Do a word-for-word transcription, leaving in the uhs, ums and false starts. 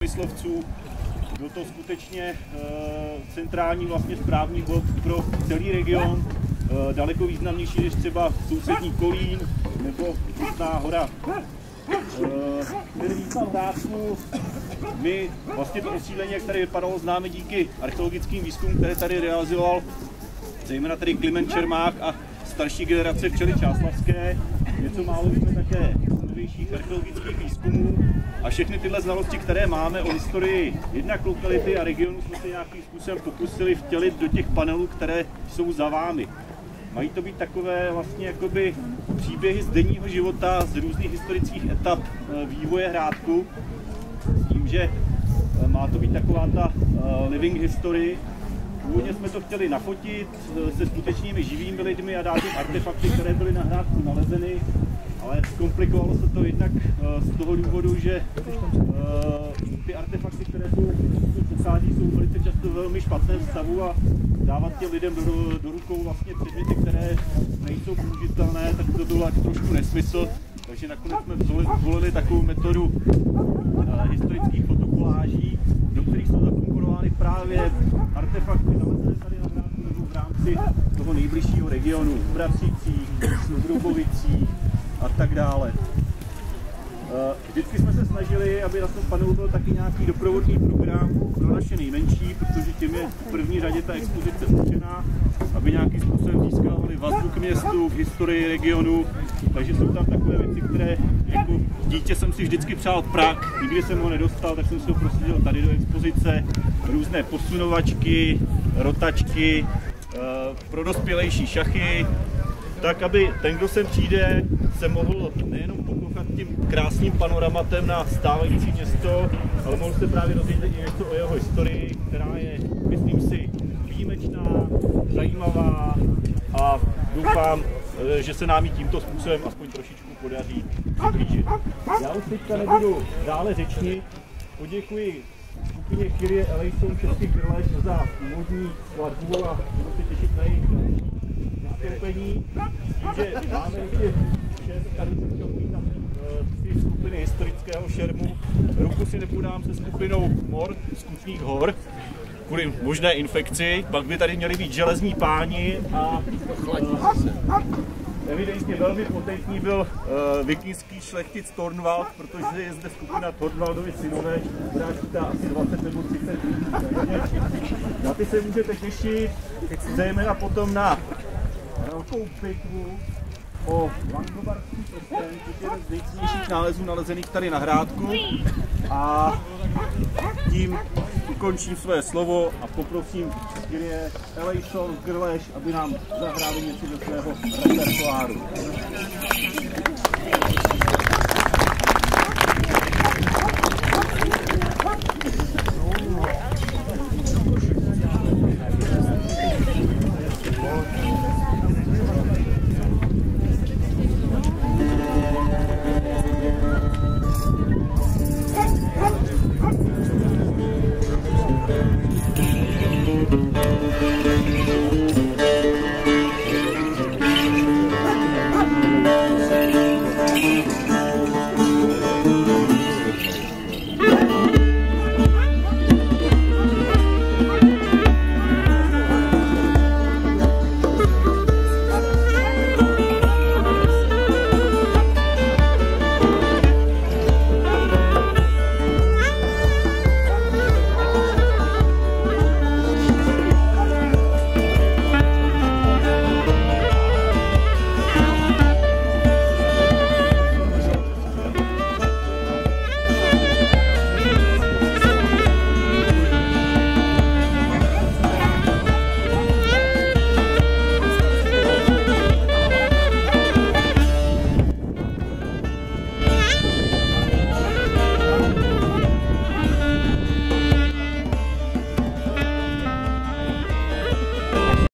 Myslovců. Byl to skutečně e, centrální vlastně správní bod pro celý region, e, daleko významnější než třeba sousední Kolín nebo Kutná Hora. E, My vlastně to osídlení, jak tady vypadalo, známe díky archeologickým výzkumům, které tady realizoval zejména tady Kliment Čermák a starší generace včely čáslavské. Něco málo víme také z novějších archeologických výzkumů. A všechny tyhle znalosti, které máme o historii jednak lokality a regionu, jsme se nějakým způsobem pokusili vtělit do těch panelů, které jsou za vámi. Mají to být takové vlastně jakoby příběhy z denního života, z různých historických etap vývoje Hrádku. S tím, že má to být taková ta living history. Původně jsme to chtěli nafotit se skutečnými živými lidmi a dát jim artefakty, které byly na Hrádku nalezeny. Ale zkomplikovalo se to jednak z toho důvodu, že ty artefakty, které jsou pochází, jsou velice často velmi špatném stavu a dávat těm lidem do, do rukou vlastně předměty, které nejsou použitelné, tak to bylo trošku nesmysl. Takže nakonec jsme zvolili takovou metodu historických fotokoláží, do kterých jsou zakomponovány právě artefakty nalezené tady na Hrádku nebo v rámci toho nejbližšího regionu, v Bratřících, v Drubovicích a tak dále. Vždycky jsme se snažili, aby na tom panelu byl taky nějaký doprovodný program pro naše nejmenší, protože tím je v první řadě ta expozice určená, aby nějakým způsobem získávali vazbu k městu, k historii regionu. Takže jsou tam takové věci, které jako dítě jsem si vždycky přál Prah, nikdy jsem ho nedostal, tak jsem si ho prosadil tady do expozice. Různé posunovačky, rotačky, pro dospělejší šachy, tak aby ten, kdo sem přijde, se mohl nejenom pokoukat tím krásným panoramatem na stávající město, ale mohl se právě dozvědět i něco o jeho historii, která je, myslím si, výjimečná, zajímavá a doufám, že se nám ji tímto způsobem aspoň trošičku podaří přiblížit. Já už teďka nebudu dále řečnit, poděkuji skupině Kyrie Eleison Českých Grlež za úvodní skladbu a budu se těšit na jejich vystoupení. Tím, že máme ještě šest tady na tři skupiny historického šermu. Ruku si nepodám se skupinou Mor z Kutných Hor kvůli možné infekci. Pak by tady měli být železní páni a evidentně velmi potentní byl uh, vikingský šlechtic Tornvald, protože je zde skupina Tornvaldovi synové, která čítá asi dvacet nebo třicet lidí. Na ty se můžete těšit, zejména potom na velkou pitvu o langobarský prsten, což je jeden z nejcennějších nálezů nalezených tady na Hrádku. A tím ukončím své slovo a poprosím Kyrie Eleison Grlež, aby nám zahráli něco do svého repertoáru.